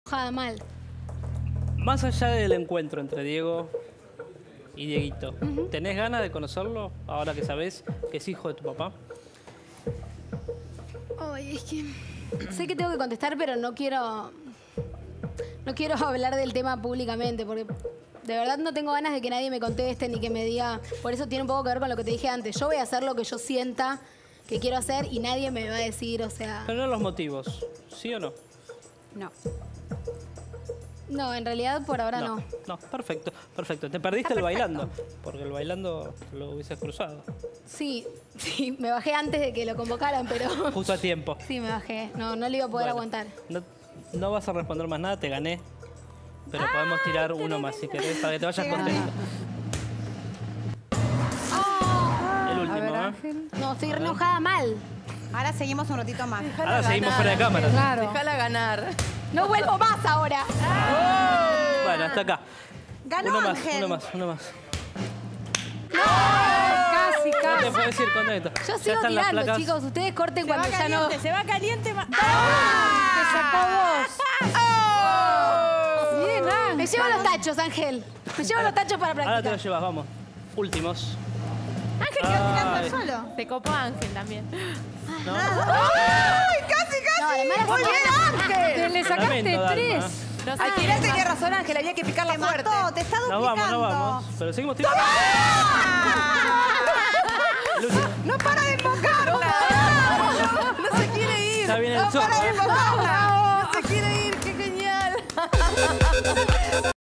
Enojada mal. Más allá del encuentro entre Diego y Dieguito, ¿tenés ganas de conocerlo ahora que sabés que es hijo de tu papá? Ay, es que sé que tengo que contestar, pero no quiero hablar del tema públicamente, porque de verdad no tengo ganas de que nadie me conteste ni que me diga. Por eso tiene un poco que ver con lo que te dije antes. Yo voy a hacer lo que yo sienta que quiero hacer y nadie me va a decir, o sea... Pero no los motivos, ¿sí o no? No. No, en realidad por ahora no. No, perfecto, perfecto. Te perdiste el bailando, porque el bailando lo hubieses cruzado. Sí, me bajé antes de que lo convocaran, pero... Justo a tiempo. Sí, me bajé. No le iba a poder aguantar. No vas a responder más nada, te gané. Pero podemos tirar uno más si querés, para que te vayas contento. El último, ¿eh? No, estoy re enojada mal. Ahora seguimos un ratito más. Ahora seguimos fuera de cámara. Claro. Déjala ganar. No vuelvo más ahora. Bueno, hasta acá. Ganó Uno más, Ángel. uno más, uno más. Casi, No casi. te puedes ir contento. Yo Ya sigo están las tirando, placas. chicos. Ustedes corten cuando ya no... Se va caliente. Te sacó vos. Bien, Ángel. Me llevo los tachos, Ángel. Me llevo los tachos para Ahora te practicar. lo llevas, vamos. Últimos. Ángel quedó tirando solo. Se copó Ángel también. ¿No? ¡Ay, casi! No, además ¡Muy bien, Ángel! Te le sacaste Lamento, Dalma. 3. Al final tenía razón, Ángel. Había que picarla fuerte. Te está Nos duplicando. vamos, nos vamos. Pero seguimos tirando. El último. ¡No para de invocar! ¡No se quiere ir! Ya viene el zorro, ¡No para de ¿eh? invocarla! ¡No se quiere ir! ¡Qué genial!